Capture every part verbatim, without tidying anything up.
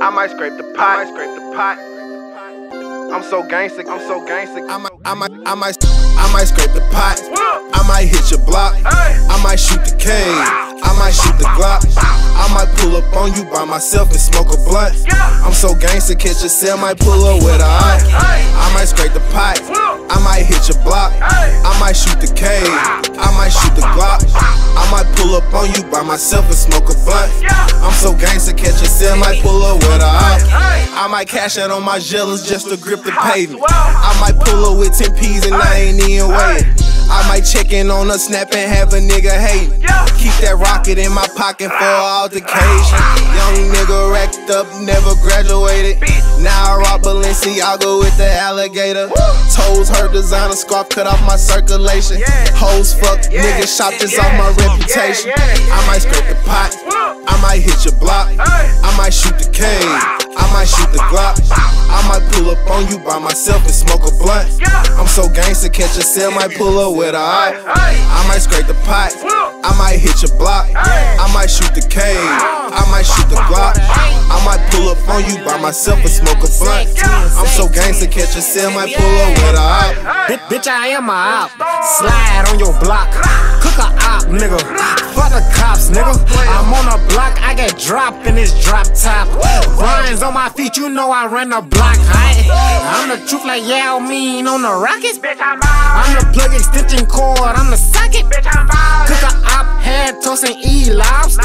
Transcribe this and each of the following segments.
I might scrape the pot. I might scrape the pot. I'm so gangsta, I'm so gangsta. I might, I might, I might, I might scrape the pot. I might hit your block. I might shoot the K. I might shoot the Glock. I might pull up on you by myself and smoke a blunt. I'm so gangsta, catch a cell, might pull up with a eye. I might scrape the pot. I might hit your block. I might shoot the K. I might shoot the Glock. I might pull up on you by myself and smoke a blunt. I'm so gangsta, catch a cell, might pull up with a eye. I might cash out on my jealous just to grip the pavement. I might pull up with ten P's and I ain't even waiting. I might check in on a snap and have a nigga hating. Keep that rocket in my pocket for altercation. Young nigga racked up, never graduated. Now I rock Balenciaga with the alligator. Toes hurt, designer scarf cut off my circulation. Hoes fuck, nigga shop just off my reputation. I might scrape the pot, I might hit your block. I might shoot the K, I might shoot the Glock. I might pull up on you by myself and smoke a blunt. I'm so gangsta, catch a cell, might pull up with a eye. I might scrape the pot, I might hit your block. I might shoot the K, I might shoot the Glock. I might pull up on you by myself and smoke a blunt. I'm so gangsta, catch a cell, might pull up with a eye. Bitch, I am a op. Slide on your block. Cook a op, nigga. Fuck the cops, nigga. I'm on a block, I get dropped in this drop top. Grinds on my feet, you know I run the block high. I'm the truth like Yao Mean on the Rockets. I'm the plug extension cord, I'm the socket. Cook a op, head toast and eat lobster.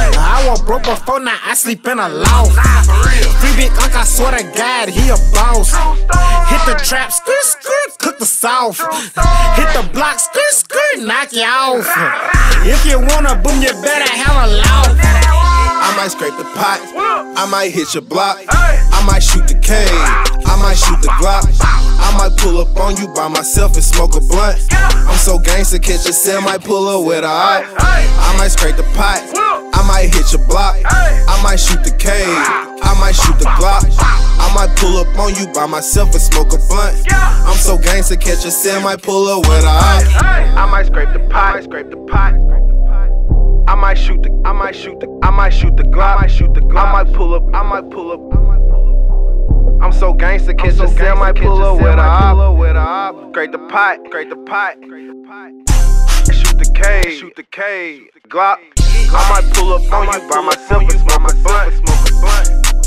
I was broke before, now I sleep in a loft. Free big unk, I swear to God, he a boss. Hit the trap, skirt, skirt, cook the sauce. Hit the block, skirt, skirt, knock you off. If you wanna boom, you better have a loft. I might scrape the pot, I might hit your block. I might shoot the K, I might shoot the Glock. I might pull up on you by myself and smoke a blunt. I'm so gangsta, catch a cell, might pull up with a eye. I might scrape the pot, I might hit your block. I might shoot the K, I might shoot the Glock. I might pull up on you by myself and smoke a blunt. I'm so gangsta, catch a cell, might pull up with a eye. I might scrape the pot, I might scrape the pot. I might shoot the, I might shoot the, I might shoot the Glock. I might shoot the Glock. I might pull up, I might pull up, I might pull up. I'm so gangsta, catch a cell, might pull up with a op. Scrape the pot, scrape the pot. Shoot the K, shoot the K. Glock. I might pull up on you by myself and smoke a blunt.